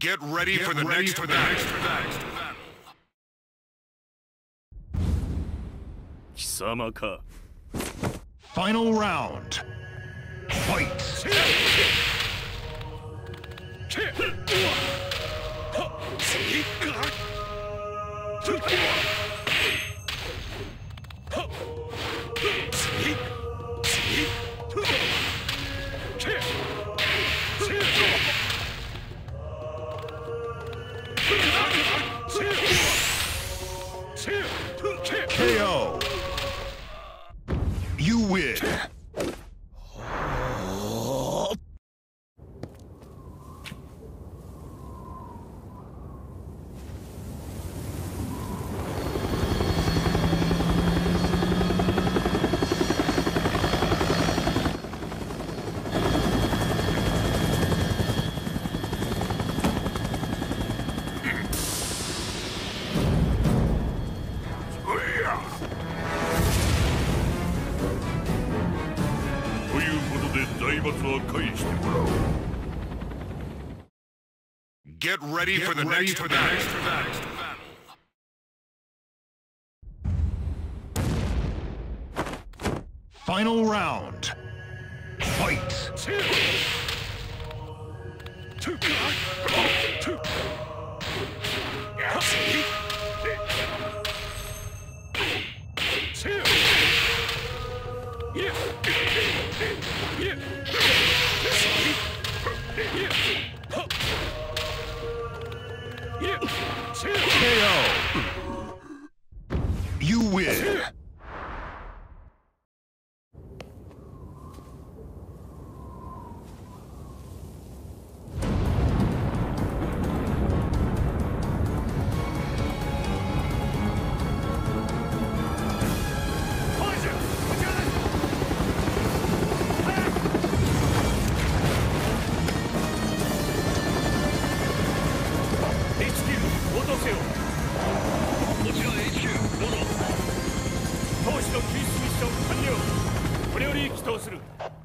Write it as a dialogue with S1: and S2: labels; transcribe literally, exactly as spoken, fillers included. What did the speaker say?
S1: Get ready
S2: Get
S1: for the
S2: ready
S1: next
S2: for the
S1: battle.
S2: next battle.
S3: 貴様か。
S2: Final round. Fight. K O. You win.
S1: Get ready
S2: Get
S1: for the
S2: ready
S1: next
S2: for the
S1: battle.
S2: next battle. Final round. Fight. K O. You win.
S3: 投手の救出ミッション完了。これより起動する。